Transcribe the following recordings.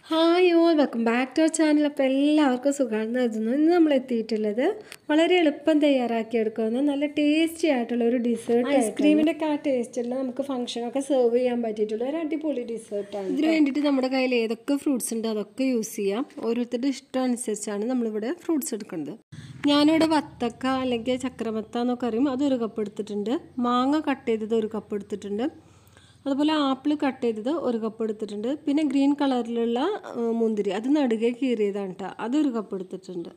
Hi all welcome back to our channel. അപ്പോൾ എല്ലാവർക്കും സുഖമാണെന്ന് കരുതുന്നു. ഇന്ന് നമ്മൾ എത്തിയിട്ടുള്ളത് വളരെ എളുപ്പം തയ്യാറാക്കിയെടുക്കുന്ന നല്ല ടേസ്റ്റി ആയിട്ടുള്ള ഒരു ഡിസേർട്ട്. ഐസ്ക്രീമിൻ്റെ ഒക്കെ ആ ടേസ്റ്റുള്ള നമുക്ക് ഫംഗ്ഷനൊക്കെ സെർവ് ചെയ്യാൻ പറ്റിയിട്ടുള്ള ഒരു അടിപൊളി ഡിസേർട്ടാണ്. ഇതിന് വേണ്ടിയിട്ട് നമ്മുടെ കയ്യിൽ ഏതൊക്കെ ഫ്രൂട്ട്സ് ഉണ്ട് അതൊക്കെ യൂസ് ചെയ്യാം. ഓരോരുത്തരുടെ ഇഷ്ടം അനുസരിച്ചാണ് നമ്മളിവിടെ ഫ്രൂട്ട്സ് എടുക്കുന്നത്. ഞാനിവിടെ വത്തക്ക അല്ലെങ്കിൽ ചക്രമത്ത എന്നൊക്കെ അറിയും, അതൊരു കപ്പ് എടുത്തിട്ടുണ്ട്. മാങ്ങ കട്ട് ചെയ്തത് ഒരു കപ്പ് എടുത്തിട്ടുണ്ട്. അതുപോലെ ആപ്പിൾ കട്ട് ചെയ്തത് ഒരു കപ്പ് എടുത്തിട്ടുണ്ട്. പിന്നെ ഗ്രീൻ കളറിലുള്ള മുന്തിരി, അത് നടുകെ കീറിയതാണ് കേട്ടോ, അതൊരു കപ്പ് എടുത്തിട്ടുണ്ട്.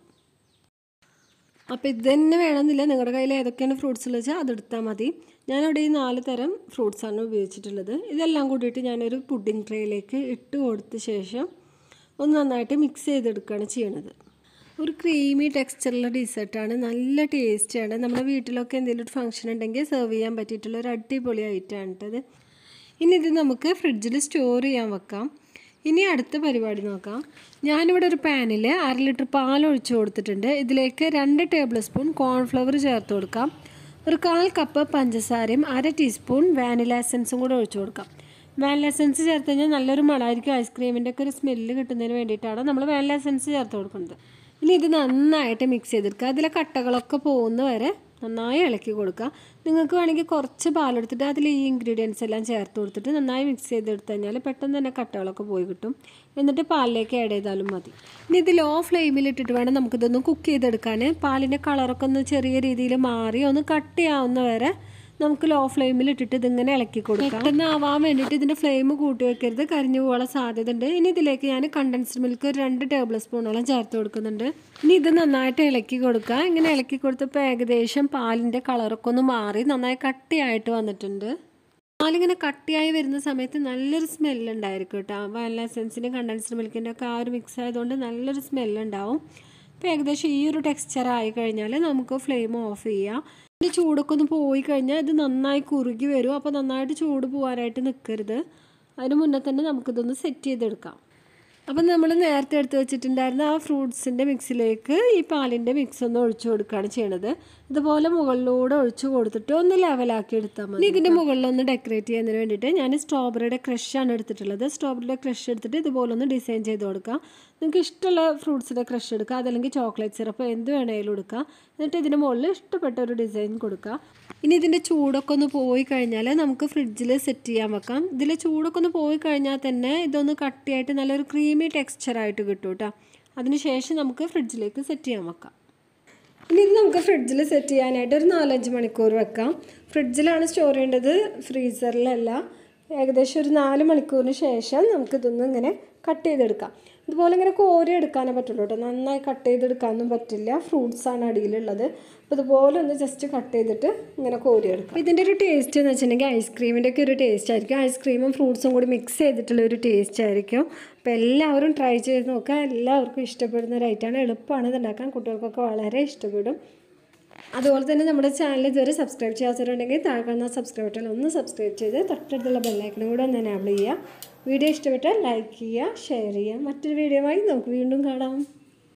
അപ്പോൾ ഇത് തന്നെ വേണമെന്നില്ല, നിങ്ങളുടെ കയ്യിൽ ഏതൊക്കെയാണ് ഫ്രൂട്ട്സ് ഉള്ളത് വെച്ചാൽ അതെടുത്താൽ മതി. ഞാനിവിടെ ഈ 4 തരം ഫ്രൂട്ട്സാണ് ഉപയോഗിച്ചിട്ടുള്ളത്. ഇതെല്ലാം കൂടിയിട്ട് ഞാനൊരു പുഡിംഗ് ട്രേയിലേക്ക് ഇട്ട് കൊടുത്ത ശേഷം ഒന്ന് നന്നായിട്ട് മിക്സ് ചെയ്തെടുക്കുകയാണ് ചെയ്യണത്. ഒരു ക്രീമി ടെക്സ്ചറുള്ള ഡെസേർട്ടാണ്, നല്ല ടേസ്റ്റിയാണ്. നമ്മുടെ വീട്ടിലൊക്കെ എന്തെങ്കിലും ഒരു ഫംഗ്ഷൻ ഉണ്ടെങ്കിൽ സെർവ് ചെയ്യാൻ പറ്റിയിട്ടുള്ള ഒരു അടിപൊളി ഐറ്റമാണ് കേട്ടത്. ഇനി ഇത് നമുക്ക് ഫ്രിഡ്ജിൽ സ്റ്റോർ ചെയ്യാൻ വെക്കാം. ഇനി അടുത്ത പരിപാടി നോക്കാം. ഞാനിവിടെ ഒരു പാനിൽ 1/2 ലിറ്റർ പാൽ ഒഴിച്ച് കൊടുത്തിട്ടുണ്ട്. ഇതിലേക്ക് 2 ടേബിൾ സ്പൂൺ കോൺഫ്ലവർ ചേർത്ത് കൊടുക്കാം. ഒരു 1/4 കപ്പ് പഞ്ചസാരയും 1/2 ടീസ്പൂൺ വാനില എസൻസും കൂടെ ഒഴിച്ച് കൊടുക്കാം. വാനില എസൻസ് ചേർത്ത് കഴിഞ്ഞാൽ നല്ലൊരു മണമായിരിക്കും. ഐസ്ക്രീമിൻ്റെ ഒക്കെ ഒരു സ്മെല്ല് കിട്ടുന്നതിന് വേണ്ടിയിട്ടാണ് നമ്മൾ വാനില എസൻസ് ചേർത്ത് കൊടുക്കുന്നത്. ഇനി ഇത് നന്നായിട്ട് മിക്സ് ചെയ്തെടുക്കുക. അതിലെ കട്ടകളൊക്കെ പോകുന്ന വരെ നന്നായി ഇളക്കി കൊടുക്കുക. നിങ്ങൾക്ക് വേണമെങ്കിൽ കുറച്ച് പാലെടുത്തിട്ട് അതിൽ ഈ ഇൻഗ്രീഡിയൻസ് എല്ലാം ചേർത്ത് കൊടുത്തിട്ട് നന്നായി മിക്സ് ചെയ്തെടുത്ത് കഴിഞ്ഞാൽ പെട്ടെന്ന് തന്നെ കട്ടകളൊക്കെ പോയി കിട്ടും. എന്നിട്ട് പാലിലേക്ക് ആഡ് ചെയ്താലും മതി. ഇനി ഇത് ലോ ഫ്ലെയിമിലിട്ടിട്ട് വേണം നമുക്കിതൊന്ന് കുക്ക് ചെയ്തെടുക്കാൻ. പാലിൻ്റെ കളറൊക്കെ ഒന്ന് ചെറിയ രീതിയിൽ മാറി ഒന്ന് കട്ടിയാവുന്ന വരെ നമുക്ക് ലോ ഫ്ലെയിമിലിട്ടിട്ട് ഇതിങ്ങനെ ഇളക്കി കൊടുക്കാം. പെട്ടെന്ന് ആവാൻ വേണ്ടിയിട്ട് ഇതിൻ്റെ ഫ്ലെയിം കൂട്ടി വെക്കരുത്, കരിഞ്ഞു പോകാനുള്ള സാധ്യത ഉണ്ട്. ഇനി ഇതിലേക്ക് ഞാൻ കണ്ടൻസ്ഡ് മിൽക്ക് ഒരു 2 ടേബിൾ സ്പൂണോളം ചേർത്ത് കൊടുക്കുന്നുണ്ട്. ഇനി ഇത് നന്നായിട്ട് ഇളക്കി കൊടുക്കുക. ഇങ്ങനെ ഇളക്കി കൊടുത്തപ്പോൾ ഏകദേശം പാലിൻ്റെ കളറൊക്കെ ഒന്ന് മാറി നന്നായി കട്ടിയായിട്ട് വന്നിട്ടുണ്ട്. പാലിങ്ങനെ കട്ടിയായി വരുന്ന സമയത്ത് നല്ലൊരു സ്മെല്ലുണ്ടായിരിക്കും കേട്ടോ. വാനില എസൻസിൻ്റെ കണ്ടൻസ്ഡ് മിൽക്കിൻ്റെ ഒക്കെ ആ ഒരു മിക്സ് ആയതുകൊണ്ട് നല്ലൊരു സ്മെല്ലുണ്ടാവും. അപ്പോൾ ഏകദേശം ഈ ഒരു ടെക്സ്ചർ ആയി കഴിഞ്ഞാൽ നമുക്ക് ഫ്ലെയിം ഓഫ് ചെയ്യാം. ഇതിൻ്റെ ചൂടൊക്കെ ഒന്ന് പോയി കഴിഞ്ഞാൽ ഇത് നന്നായി കുറുകി വരും. അപ്പോൾ നന്നായിട്ട് ചൂട് പോകാനായിട്ട് നിൽക്കരുത്. അതിന് മുന്നേ തന്നെ നമുക്കിതൊന്ന് സെറ്റ് ചെയ്തെടുക്കാം. അപ്പം നമ്മൾ നേരത്തെ എടുത്ത് വെച്ചിട്ടുണ്ടായിരുന്ന ആ ഫ്രൂട്ട്സിൻ്റെ മിക്സിലേക്ക് ഈ പാലിൻ്റെ മിക്സ് ഒന്ന് ഒഴിച്ചു കൊടുക്കുകയാണ് ചെയ്യണത്. ഇതുപോലെ മുകളിലൂടെ ഒഴിച്ചു കൊടുത്തിട്ട് ഒന്ന് ലെവലാക്കി എടുത്താൽ മതി. ഇതിൻ്റെ മുകളിലൊന്ന് ഡെക്കറേറ്റ് ചെയ്യുന്നതിന് വേണ്ടിയിട്ട് ഞാൻ സ്ട്രോബെറിയുടെ ക്രഷാണ് എടുത്തിട്ടുള്ളത്. സ്ട്രോബെറിയുടെ ക്രഷ് എടുത്തിട്ട് ഇതുപോലെ ഒന്ന് ഡിസൈൻ ചെയ്ത് കൊടുക്കാം. നിങ്ങൾക്ക് ഇഷ്ടമുള്ള ഫ്രൂട്ട്സിൻ്റെ ക്രഷ് എടുക്കുക, അതല്ലെങ്കിൽ ചോക്ലേറ്റ് സിറപ്പ് എന്ത് വേണമെങ്കിലും എടുക്കുക. എന്നിട്ട് ഇതിന് മുകളിൽ ഇഷ്ടപ്പെട്ട ഒരു ഡിസൈൻ കൊടുക്കുക. ഇനി ഇതിൻ്റെ ചൂടൊക്കെ ഒന്ന് പോയി കഴിഞ്ഞാൽ നമുക്ക് ഫ്രിഡ്ജിൽ സെറ്റ് ചെയ്യാൻ വെക്കാം. ഇതിൽ ചൂടൊക്കെ ഒന്ന് പോയി കഴിഞ്ഞാൽ തന്നെ ഇതൊന്ന് കട്ടിയായിട്ട് നല്ലൊരു ക്രീമി ടെക്സ്ചറായിട്ട് കിട്ടും കേട്ടോ. അതിനുശേഷം നമുക്ക് ഫ്രിഡ്ജിലേക്ക് സെറ്റ് ചെയ്യാൻ വെക്കാം. ഇനി ഇത് നമുക്ക് ഫ്രിഡ്ജിൽ സെറ്റ് ചെയ്യാനായിട്ട് ഒരു 4-5 മണിക്കൂർ വെക്കാം. ഫ്രിഡ്ജിലാണ് സ്റ്റോർ ചെയ്യേണ്ടത്, ഫ്രീസറിലല്ല. ഏകദേശം ഒരു 4 മണിക്കൂറിന് ശേഷം നമുക്കിതൊന്നും ഇങ്ങനെ കട്ട് ചെയ്തെടുക്കാം. ഇതുപോലെ ഇങ്ങനെ കോരി എടുക്കാനേ പറ്റുള്ളൂ കേട്ടോ, നന്നായി കട്ട് ചെയ്തെടുക്കാനൊന്നും പറ്റില്ല. ഫ്രൂട്ട്സാണ് അടിയിലുള്ളത്. അപ്പോൾ ഇതുപോലെ ഒന്ന് ജസ്റ്റ് കട്ട് ചെയ്തിട്ട് ഇങ്ങനെ കോരി എടുക്കാം. ഇതിൻ്റെ ഒരു ടേസ്റ്റ് എന്ന് വെച്ചിട്ടുണ്ടെങ്കിൽ ഐസ്ക്രീമിൻ്റെ ഒക്കെ ഒരു ടേസ്റ്റ് ആയിരിക്കും. ഐസ്ക്രീമും ഫ്രൂട്ട്സും കൂടി മിക്സ് ചെയ്തിട്ടുള്ള ഒരു ടേസ്റ്റ് ആയിരിക്കും. അപ്പോൾ എല്ലാവരും ട്രൈ ചെയ്ത് നോക്കുക. എല്ലാവർക്കും ഇഷ്ടപ്പെടുന്ന ഒരു ഐറ്റമാണ്. എളുപ്പമാണ് ഇത് ഉണ്ടാക്കാൻ, കുട്ടികൾക്കൊക്കെ വളരെ ഇഷ്ടപ്പെടും. അതുപോലെ തന്നെ നമ്മുടെ ചാനൽ ഇതുവരെ സബ്സ്ക്രൈബ് ചെയ്യാത്തവരുണ്ടെങ്കിൽ താഴെ കാണുന്ന സബ്സ്ക്രൈബ് ബട്ടൺ ഒന്ന് സബ്സ്ക്രൈബ് ചെയ്ത് തൊട്ടടുത്തുള്ള ബെല്ലൈക്കനും കൂടെ ഒന്ന് എനേബിൾ ചെയ്യുക. വീഡിയോ ഇഷ്ടപ്പെട്ടാൽ ലൈക്ക് ചെയ്യുക, ഷെയർ ചെയ്യുക. മറ്റൊരു വീഡിയോയുമായി നമുക്ക് വീണ്ടും കാണാം.